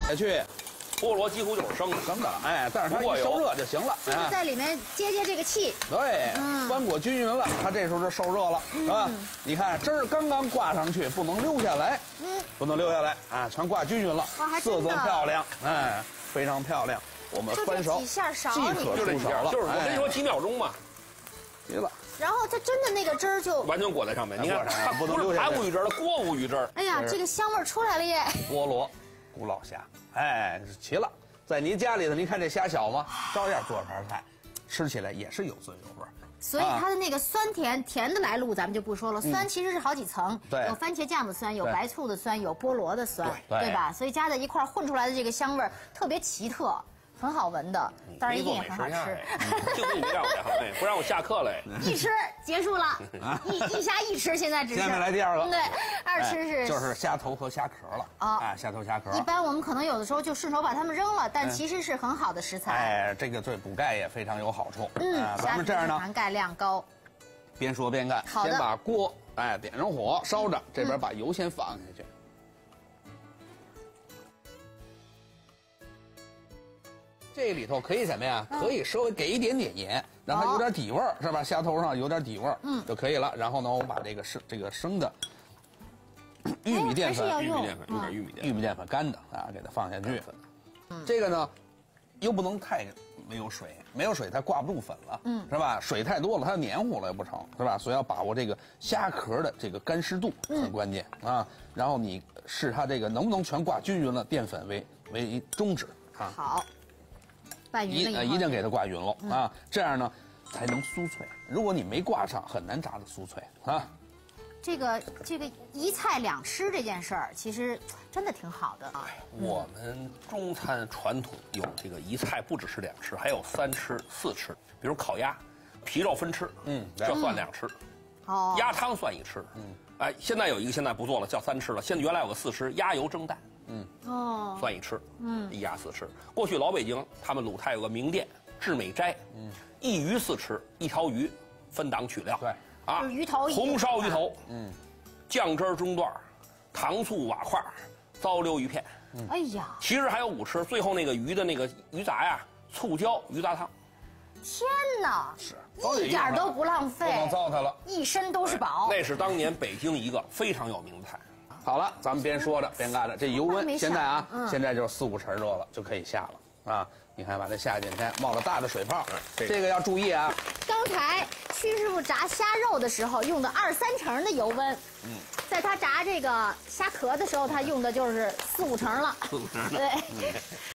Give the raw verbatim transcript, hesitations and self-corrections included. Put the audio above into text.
下去。 菠萝几乎就是生的， 生的了，哎，但是它一受热就行了， 就是在里面接接这个气。 对， 嗯翻裹均匀了，它这时候就受热了，是吧？你看汁儿刚刚挂上去，不能溜下来， 嗯， 不能溜下来啊，全挂均匀了， 哇还色泽真的漂亮，哎，非常漂亮。我们翻勺几下勺即可就这几下， 出勺了， 就是我跟你说几秒钟嘛， 急了， 然后它真的那个汁儿就， 完全裹在上面。你看， 裹上它不是不能留下来排无鱼汁了，锅无鱼汁。 哎呀，这个香味儿出来了耶！ 菠萝古老虾，哎，齐了。 在您家里头，您看这虾小吗？照样做盘菜，吃起来也是有滋有味。 所以它的那个酸甜甜的来路咱们就不说了，酸其实是好几层， 对有番茄酱的酸，有白醋的酸，有菠萝的酸， 对对吧？所以加在一块儿混出来的这个香味儿特别奇特，很好闻的，当然一定也很好吃。 就跟你没让我来，哎，不让我下课嘞。 一吃结束了，一一虾一吃，现在只是。 下面来第二个， 对，二吃是就是虾头和虾壳了啊， 哎，虾头虾壳。 一般我们可能有的时候就顺手把它们扔了，但其实是很好的食材。 哎，这个对补钙也非常有好处。 嗯， 咱们这样呢， 含钙量高。 边说边干， 好的先把锅哎点上火烧着，这边把油先放下去。这里头可以什么呀？可以稍微给一点点盐，让它有点底味儿，是吧？虾头上有点底味儿，嗯，就可以了。然后呢，我把这个生这个生的玉米淀粉， 玉米淀粉，有点玉米淀粉， 玉米淀粉干的啊，给它放下去。这个呢，又不能太没有水，没有水它挂不住粉了，嗯，是吧？水太多了，它黏糊了也不成，是吧？所以要把握这个虾壳的这个干湿度很关键啊。然后你试它这个能不能全挂均匀了，淀粉为为宗旨啊。 好。 拌匀了以后， 一定给它挂匀了啊，这样呢才能酥脆。如果你没挂上，很难炸的酥脆啊。 这个这个一菜两吃这件事儿，其实真的挺好的啊。 我们中餐传统有这个一菜不只是两吃，还有三吃、四吃。比如烤鸭，皮肉分吃，嗯，这算两吃。 哦， 鸭汤算一吃，嗯，哎，现在有一个现在不做了，叫三吃了。现在原来有个四吃，鸭油蒸蛋。 嗯哦， 算一吃，嗯，一鸭四吃。过去老北京他们鲁菜有个名店致美斋，嗯，一鱼四吃，一条鱼分档取料， 对， 啊， 就是鱼头红烧鱼头，嗯，酱汁儿中段，糖醋瓦块，糟溜鱼片， 嗯，哎呀， 其实还有五吃，最后那个鱼的那个鱼杂呀，醋椒鱼杂汤。 天哪， 是一点都不浪费， 不能糟蹋了， 一身都是宝。 那是当年北京一个非常有名的菜。 好了，咱们边说着边干着，这油温现在啊， 嗯、 现在就是四五成热了，就可以下了啊。你看，把它下进去，冒了大的水泡，这个、这个要注意啊。 刚才屈师傅炸虾肉的时候用的二三成的油温，嗯，在他炸这个虾壳的时候，他用的就是四五成了， 四五成对。 嗯